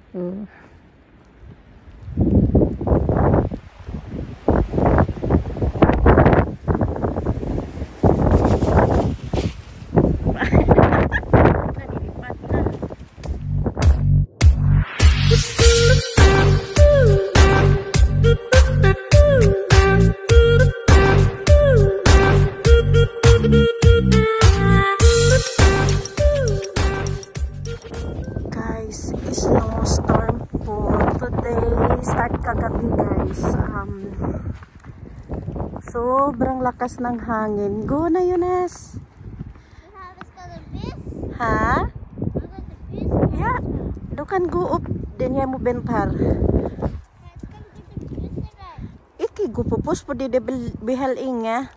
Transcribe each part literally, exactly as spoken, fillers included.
Oh. Guys, snowstorm po today. Start kagabi guys. Um, sobrang lakas ng hangin. Go na Yunas. Ha? Yeah. Du kan gå upp. Den jag må bentar. Ikke gå på pos på det det behal inga.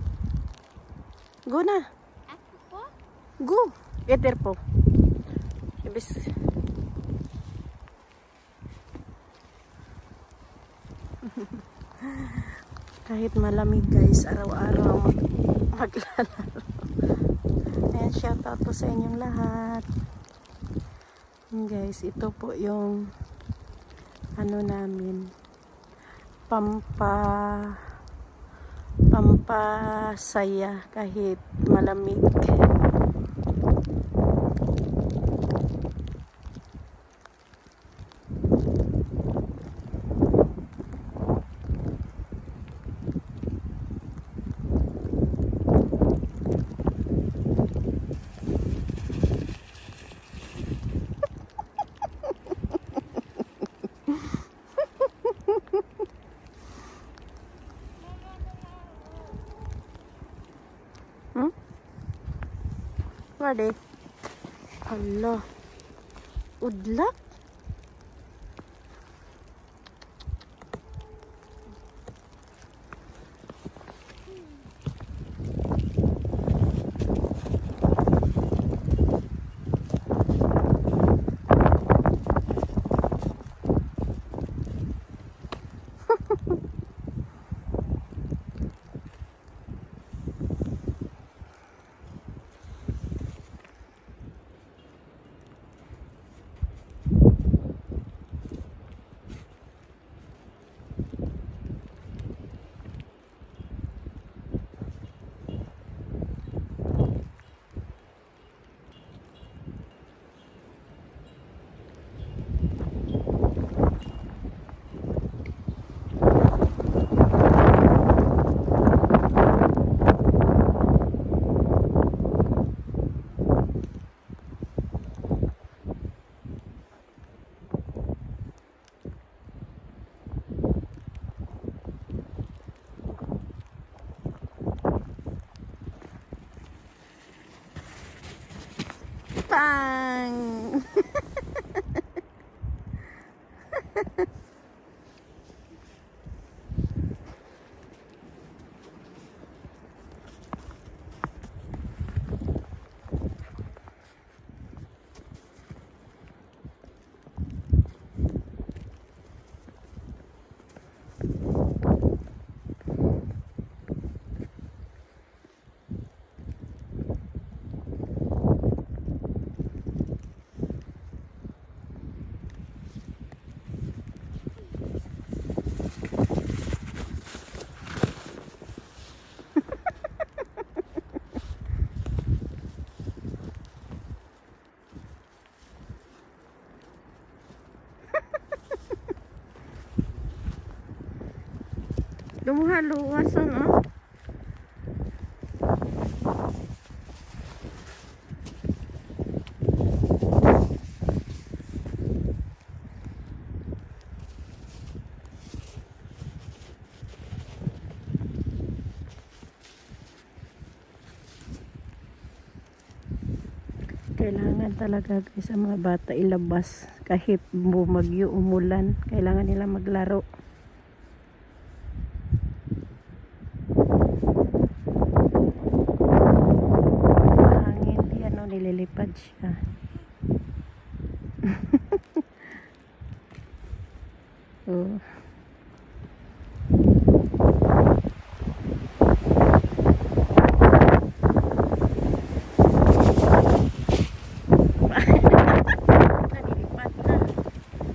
Gå na. Gå. Eter po. Ibis. Kahit malamig guys, araw-araw mag maglalaro. Ayan, shout out po sa inyong lahat. And guys, ito po yung ano namin, pampa pampasaya kahit malamig. Hmm? Wade? Allah. Udlak? Pang! Lumuha luwason oh. Kailangan talaga guys sa mga bata ilabas kahit bumagyo, umulan, kailangan nila maglaro. Nililipad siya. Oh. Nililipad na.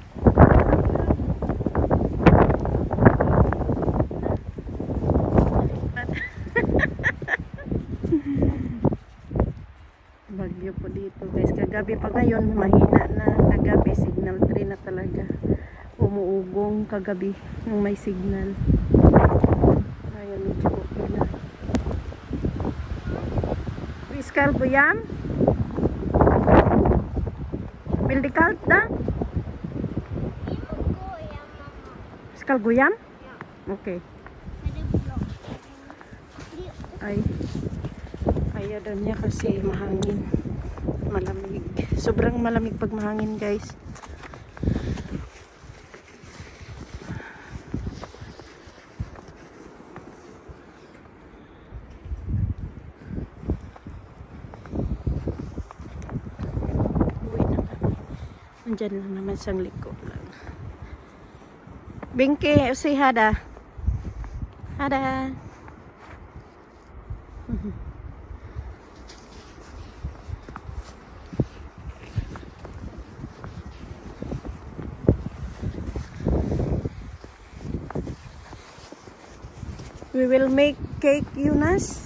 Ngayon, mahina na. Kagabi, signal three na talaga. Umuugong kagabi nung may signal. Ayan, medyo okay na. Iskal Guyam? Bildikalt da? Iskal Guyam? Okay. Ay. Ayaw daw niya kasi mahangin. Malamig. Sobrang malamig pag mahangin, guys. Uwi na kami. Nandyan lang naman siyang liko lang. Binky, say hada. Hada. We will make cake, Yunus.